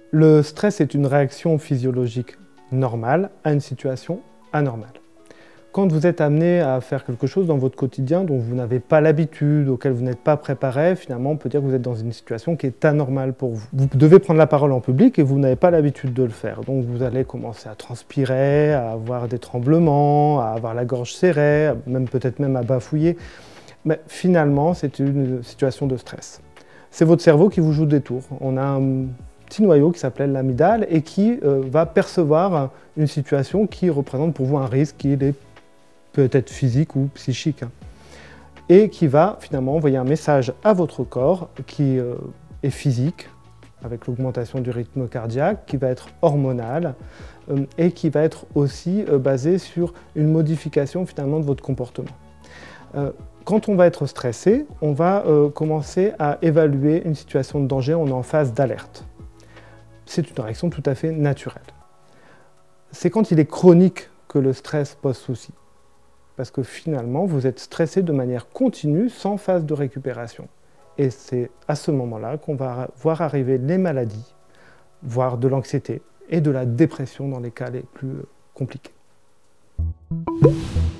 Le stress est une réaction physiologique normale à une situation anormale. Quand vous êtes amené à faire quelque chose dans votre quotidien dont vous n'avez pas l'habitude, auquel vous n'êtes pas préparé, finalement on peut dire que vous êtes dans une situation qui est anormale pour vous. Vous devez prendre la parole en public et vous n'avez pas l'habitude de le faire. Donc vous allez commencer à transpirer, à avoir des tremblements, à avoir la gorge serrée, peut-être même à bafouiller. Mais finalement, c'est une situation de stress. C'est votre cerveau qui vous joue des tours. On a un petit noyau qui s'appelle l'amygdale et qui va percevoir une situation qui représente pour vous un risque qui est peut-être physique ou psychique, et qui va finalement envoyer un message à votre corps qui est physique, avec l'augmentation du rythme cardiaque, qui va être hormonal et qui va être aussi basé sur une modification finalement de votre comportement. Quand on va être stressé, on va commencer à évaluer une situation de danger, on est en phase d'alerte. C'est une réaction tout à fait naturelle. C'est quand il est chronique que le stress pose souci. Parce que finalement, vous êtes stressé de manière continue, sans phase de récupération. Et c'est à ce moment-là qu'on va voir arriver les maladies, voire de l'anxiété et de la dépression dans les cas les plus compliqués.